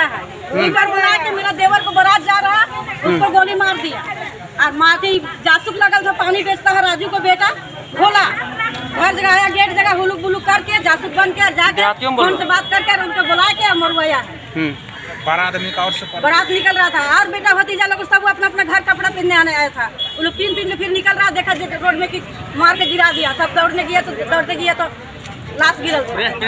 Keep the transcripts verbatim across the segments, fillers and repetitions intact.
गया है। एक बार बुला के मेरा देवर को बारात जा रहा, उसको गोली मार दिया और मार के जासूस लगल था, पानी बेचता है राजू को बेटा भोला, घर जगह आया, गेट जगह हुलुक बुलुक करके जासूस बन के जाके फोन से बात करके उनको बुला के मरवाया है। बारात निकल बारात निकल रहा था और बेटा भतीजा लोग सब अपना अपना घर कपड़ा पहनने आने आया था। वो लोग पीन पीन के फिर निकल रहा, देखा रोड में कि मार के गिरा दिया। सब दौड़ने गया तो दौड़ते गया तो लाश गिरल।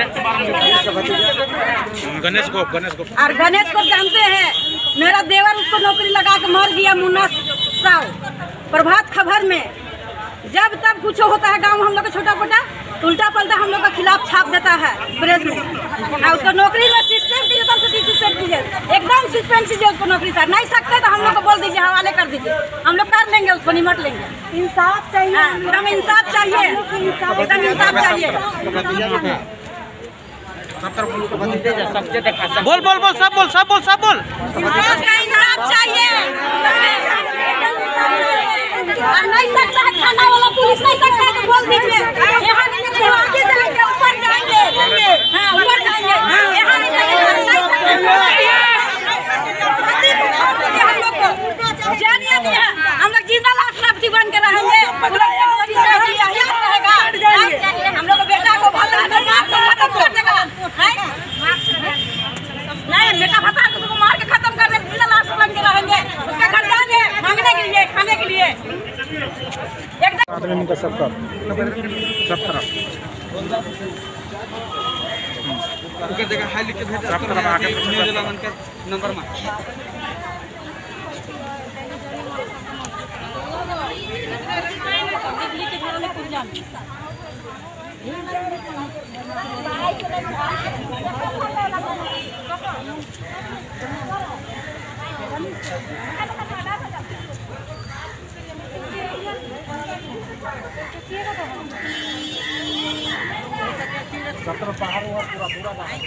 गणेश को गणेश को और गणेश को जानते हैं, मेरा देवर उसको नौकरी लगा के मर गया मुन्ना साव। प्रभात खबर में जब तब कुछ होता है गांव हम लोग का छोटा मोटा उल्टा पलटा हम लोग का खिलाफ छाप देता है प्रेस में। और उसको नौकरी में सिस्टम कीजिए, तब से सस्पेंड कीजिए, एकदम सस्पेंड कीजिए उसको नौकरी से। नहीं सकते तो हम लोग को बोल दीजिए, हवाले कर दीजिए, हम लोग कर लेंगे, उसको निमट लेंगे। इंसाफ चाहिए, एकदम इंसाफ चाहिए, एकदम इंसाफ चाहिए। बोल बोल बोल सब बोल सब बोल सब बोल इंसाफ चाहिए। नहीं सकता है थाना वाला, पुलिस नहीं सकता है तो बोल दीजिए। यहाँ नहीं तो आगे जाएंगे, ऊपर जाएंगे, हाँ ऊपर जाएंगे। यहाँ नहीं जाएंगे, हम लोग को जानिए दिया, हम लोग जिंदा लाश राफ्ती बन के रहेंगे। हम लोग बेटा को खत्म कर देगा, नहीं बेटा भता को मार के खत्म कर देगा, जिंदा लाश बन के रहेंगे। उसका घर जाएंगे मांगने के लिए, खाने के लिए। आदमी का सब तरफ सब तरफ ओके जगह हाई लिख के भेज सब तरफ आके न्यूज़ लावन के नंबर में दिल्ली के घर में कुछ जान सब तरफ पहाड़ और पूरा पूरा बाहर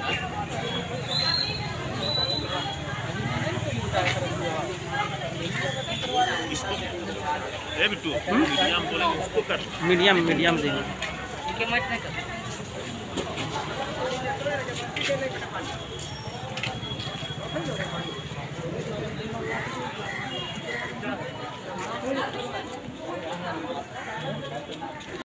ए बिट्टू मीडियम बोलेंगे उसको कर मीडियम मीडियम देंगे ठीक है, मत नहीं कर।